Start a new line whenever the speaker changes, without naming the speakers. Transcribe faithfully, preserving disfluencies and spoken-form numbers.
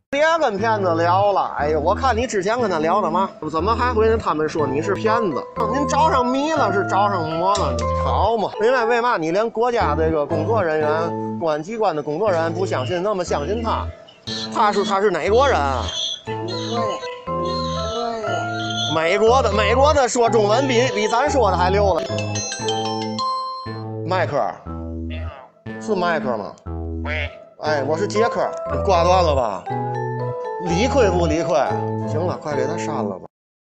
别跟骗子聊了，哎呦，我看你之前跟他聊的嘛，怎么还回他们说你是骗子？您找上迷了是找上魔了？你好嘛？明白为嘛你连国家这个工作人员、公安机关的工作人员不相信，那么相信他？他是他是哪国人啊？美国的，美国的说中文比比咱说的还溜了。麦克，是麦克吗？喂，哎，我是杰克，挂断了吧？理亏不理亏？行了，快给他删了吧。